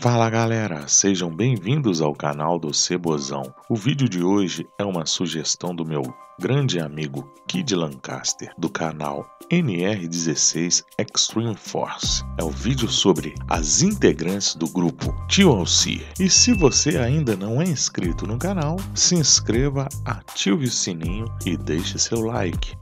Fala galera, sejam bem-vindos ao canal do Cebozão. O vídeo de hoje é uma sugestão do meu grande amigo Kid Lancaster, do canal NR16 Extreme Force. É um vídeo sobre as integrantes do grupo TLC. E se você ainda não é inscrito no canal, se inscreva, ative o sininho e deixe seu like.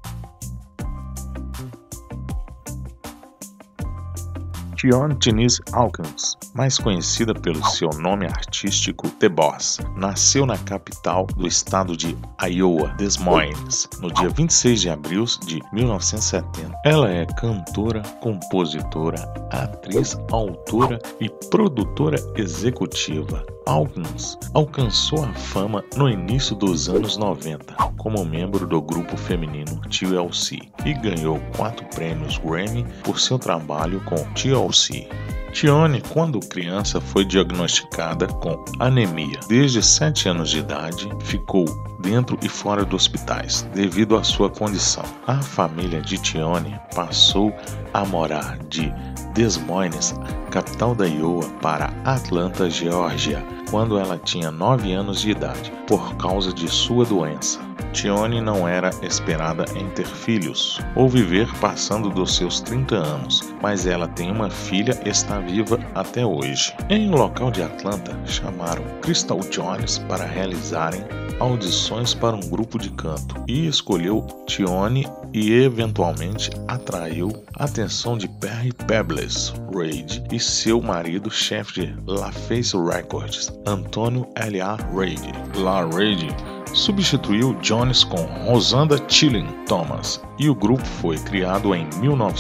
Tionne Denise Hawkins, mais conhecida pelo seu nome artístico The Boss, nasceu na capital do estado de Iowa, Des Moines, no dia 26 de abril de 1970. Ela é cantora, compositora, atriz, autora e produtora executiva. Hawkins alcançou a fama no início dos anos 90 como membro do grupo feminino TLC e ganhou 4 prêmios Grammy por seu trabalho com TLC. Tionne, quando criança, foi diagnosticada com anemia. Desde 7 anos de idade, ficou dentro e fora dos hospitais devido à sua condição. A família de Tionne passou a morar de Des Moines, capital da Iowa, para Atlanta, Geórgia, quando ela tinha 9 anos de idade, por causa de sua doença. Tionne não era esperada em ter filhos ou viver passando dos seus 30 anos, mas ela tem uma filha e está viva até hoje. Em um local de Atlanta, chamaram Crystal Jones para realizarem audições para um grupo de canto e escolheu Tionne e eventualmente atraiu a atenção de Perry Pebbles Reid e seu marido, chefe de LaFace Records, Antônio L.A. Reid. La Reid substituiu Jones com Rosanda Chilling Thomas e o grupo foi criado em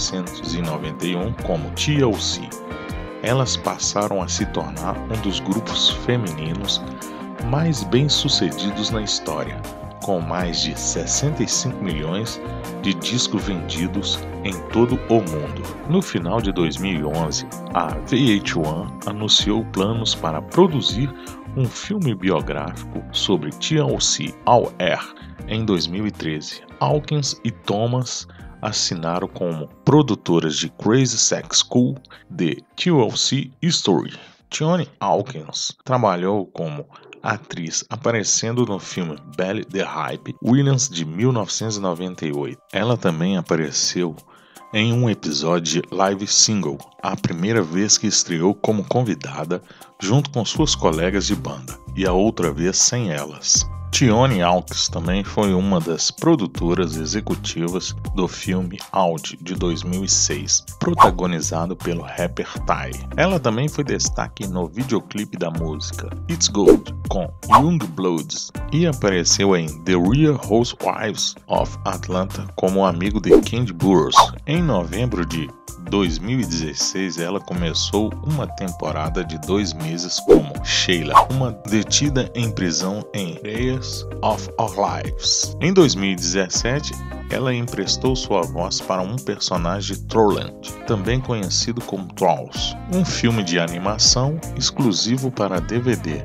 1991 como TLC. Elas passaram a se tornar um dos grupos femininos mais bem-sucedidos na história, com mais de 65 milhões de discos vendidos em todo o mundo. No final de 2011, a VH1 anunciou planos para produzir um filme biográfico sobre TLC All Air em 2013. Hawkins e Thomas assinaram como produtoras de Crazy Sex Cool The TLC History. Tionne Hawkins trabalhou como atriz aparecendo no filme Belly the Hype Williams de 1998. Ela também apareceu em um episódio de Live Single, a primeira vez que estreou como convidada junto com suas colegas de banda, e a outra vez sem elas. Tionne Hawkins também foi uma das produtoras executivas do filme Audi de 2006, protagonizado pelo rapper Ty. Ela também foi destaque no videoclipe da música It's Gold com Youngbloods e apareceu em The Real Housewives of Atlanta como amigo de Kandi Burruss. Em novembro de 2016, ela começou uma temporada de 2 meses como Sheila, uma detida em prisão em Days of Our Lives. Em 2017, ela emprestou sua voz para um personagem de Trolland, também conhecido como Trolls, um filme de animação exclusivo para DVD.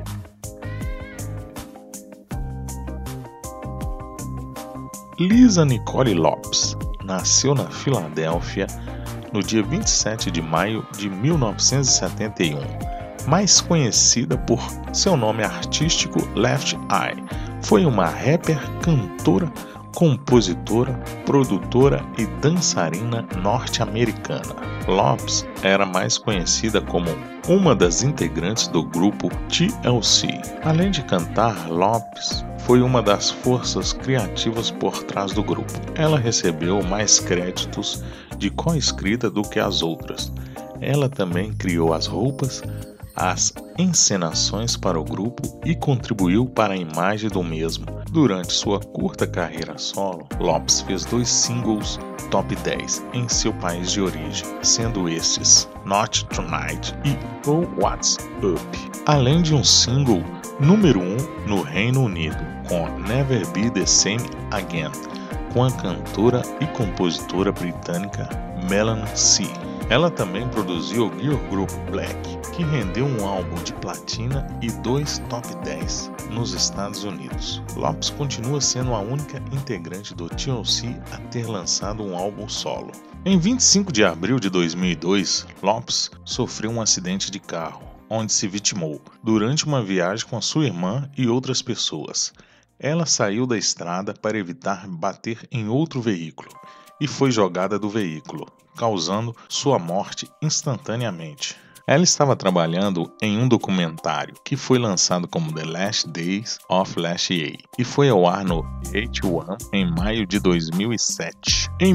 Lisa Nicole Lopes nasceu na Filadélfia no dia 27 de maio de 1971, mais conhecida por seu nome artístico Left Eye. Foi uma rapper, cantora, compositora, produtora e dançarina norte-americana. Lopes era mais conhecida como uma das integrantes do grupo TLC. Além de cantar, Lopes foi uma das forças criativas por trás do grupo. Ela recebeu mais créditos de co-escrita do que as outras. Ela também criou as roupas, as encenações para o grupo e contribuiu para a imagem do mesmo. Durante sua curta carreira solo, Lopes fez 2 singles top 10 em seu país de origem, sendo estes Not Tonight e Oh What's Up, além de um single número 1 no Reino Unido com Never Be the Same Again, com a cantora e compositora britânica Melanie C. Ela também produziu o girl group Black, que rendeu um álbum de platina e 2 top 10 nos Estados Unidos. Lopes continua sendo a única integrante do TLC a ter lançado um álbum solo. Em 25 de abril de 2002, Lopes sofreu um acidente de carro onde se vitimou durante uma viagem com a sua irmã e outras pessoas. Ela saiu da estrada para evitar bater em outro veículo e foi jogada do veículo, causando sua morte instantaneamente. Ela estava trabalhando em um documentário que foi lançado como The Last Days of Lassie e foi ao ar no VH1 em maio de 2007. Em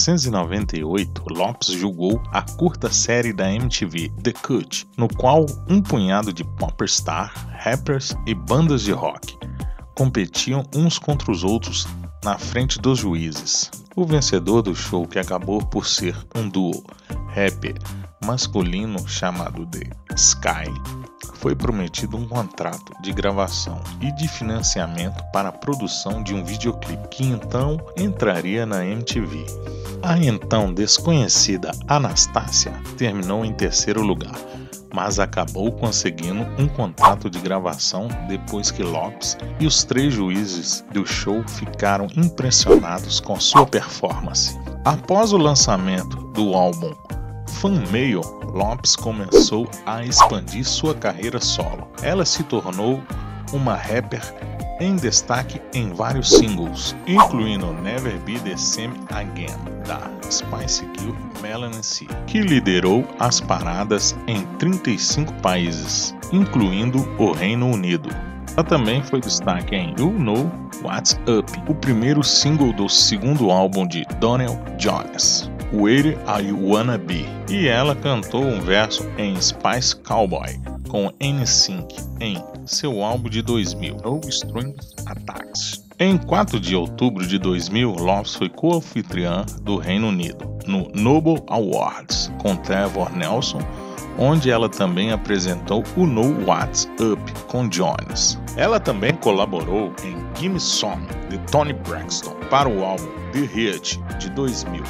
1998, Lopes julgou a curta série da MTV The Cut, no qual um punhado de popstar, rappers e bandas de rock competiam uns contra os outros na frente dos juízes. O vencedor do show, que acabou por ser um duo rapper masculino chamado The Sky, foi prometido um contrato de gravação e de financiamento para a produção de um videoclipe que então entraria na MTV. A então desconhecida Anastasia terminou em terceiro lugar, mas acabou conseguindo um contrato de gravação depois que Lopes e os 3 juízes do show ficaram impressionados com sua performance. Após o lançamento do álbum Fan Mail, Lopes começou a expandir sua carreira solo. Ela se tornou uma rapper em destaque em vários singles, incluindo Never Be the Same Again, da Spice Girl Melanie C, que liderou as paradas em 35 países, incluindo o Reino Unido. Ela também foi destaque em You Know What's Up, o primeiro single do segundo álbum de Donell Jones, Where I Wanna Be, e ela cantou um verso em Spice Cowboy com NSYNC em seu álbum de 2000, No Strings Attached. Em 4 de outubro de 2000, Lopes foi co-anfitriã do Reino Unido no Noble Awards com Trevor Nelson, onde ela também apresentou o Know What's Up com Jones. Ela também colaborou em Gimme Some, de Toni Braxton, para o álbum The Hit, de 2000.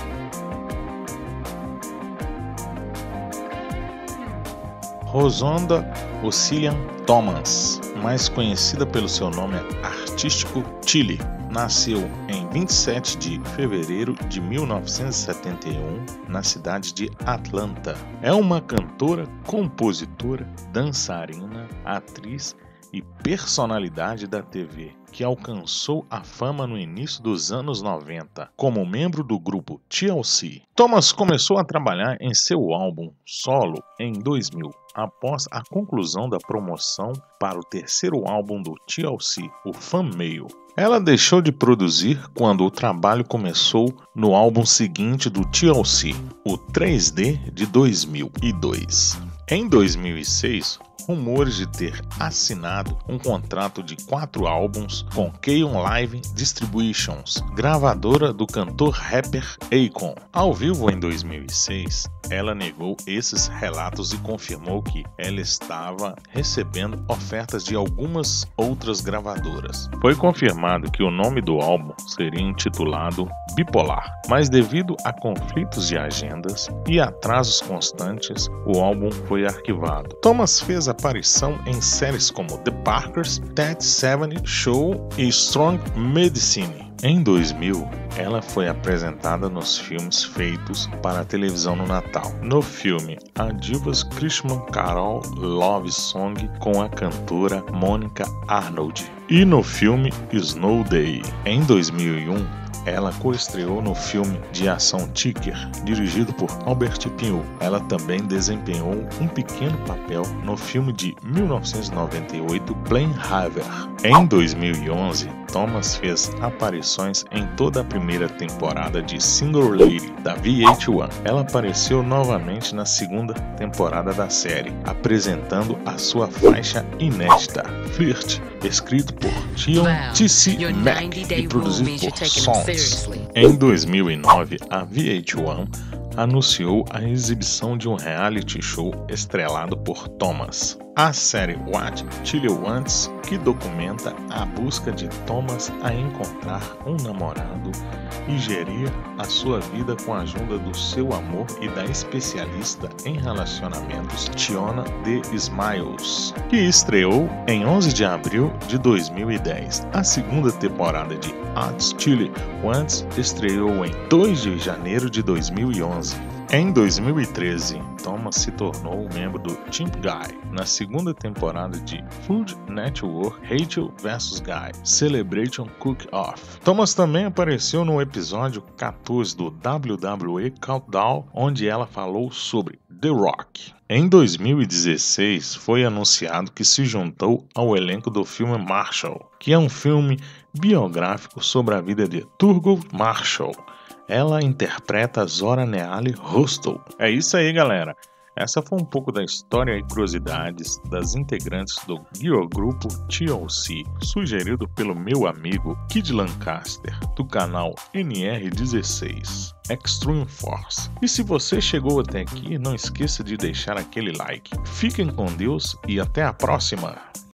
Rosonda Ocillian Thomas, mais conhecida pelo seu nome artístico Chili, nasceu em 27 de fevereiro de 1971 na cidade de Atlanta. É uma cantora, compositora, dançarina, atriz e personalidade da TV, que alcançou a fama no início dos anos 90 como membro do grupo TLC. Thomas começou a trabalhar em seu álbum solo em 2000, após a conclusão da promoção para o terceiro álbum do TLC, o Fan Mail. Ela deixou de produzir quando o trabalho começou no álbum seguinte do TLC, o 3D de 2002. Em 2006, rumores de ter assinado um contrato de 4 álbuns com K-On! Live Distributions, gravadora do cantor rapper Akon. Ao vivo em 2006, ela negou esses relatos e confirmou que ela estava recebendo ofertas de algumas outras gravadoras. Foi confirmado que o nome do álbum seria intitulado Bipolar, mas devido a conflitos de agendas e atrasos constantes, o álbum foi arquivado. Thomas fez aparição em séries como The Parkers, That 70 Show e Strong Medicine. Em 2000, ela foi apresentada nos filmes feitos para a televisão no Natal. No filme A Divas Christmas Carol Love Song com a cantora Monica Arnold e no filme Snow Day. Em 2001, ela coestreou no filme de ação Ticker, dirigido por Albert Pinhot. Ela também desempenhou um pequeno papel no filme de 1998 Plain Haver. Em 2011, Thomas fez aparições em toda a primeira temporada de Single Lady, da VH1. Ela apareceu novamente na segunda temporada da série, apresentando a sua faixa inédita, Flirt, escrito por T.C. Mac e produzido por Songs. Em 2009, a VH1 anunciou a exibição de um reality show estrelado por Thomas. A série What Chili Wants, que documenta a busca de Thomas a encontrar um namorado e gerir a sua vida com a ajuda do seu amor e da especialista em relacionamentos Tiona de Smiles, que estreou em 11 de abril de 2010. A segunda temporada de What Chili Wants estreou em 2 de janeiro de 2011. Em 2013, Thomas se tornou um membro do Team Guy na segunda temporada de Food Network Rachel vs Guy Celebration Cook-Off. Thomas também apareceu no episódio 14 do WWE Countdown, onde ela falou sobre The Rock. Em 2016, foi anunciado que se juntou ao elenco do filme Marshall, que é um filme biográfico sobre a vida de Thurgood Marshall. Ela interpreta Zora Neale Hurston. É isso aí, galera. Essa foi um pouco da história e curiosidades das integrantes do girl grupo TLC, sugerido pelo meu amigo Kid Lancaster, do canal NR16 Extreme Force. E se você chegou até aqui, não esqueça de deixar aquele like. Fiquem com Deus e até a próxima!